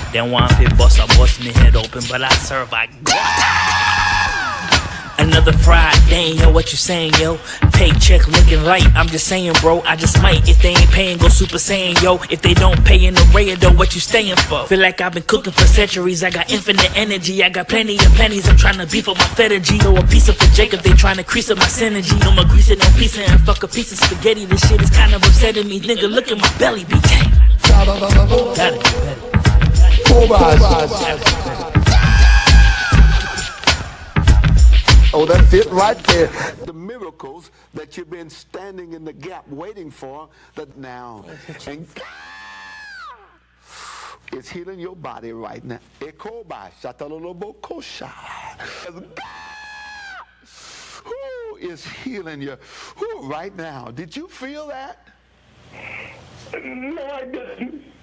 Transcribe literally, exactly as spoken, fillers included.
Then one fit bust, I bust me head open, but I serve, I got another Friday, yo, what you saying, yo? Paycheck looking light, I'm just saying, bro. I just might, if they ain't paying, go Super Saiyan, yo. If they don't pay in the raid, though, what you staying for? Feel like I've been cooking for centuries. I got infinite energy, I got plenty of pennies. I'm trying to beef up my feta G. Throw a piece up for Jacob, they trying to crease up my synergy. No more greasing, no pizza, and fuck a piece of spaghetti. This shit is kind of upsetting me, nigga. Look at my belly, B K. Got it, got it. Oh, that's it right there. The miracles that you've been standing in the gap waiting for, that now, and it's healing your body right now. Who is healing you Who right now? Did you feel that? No, I didn't.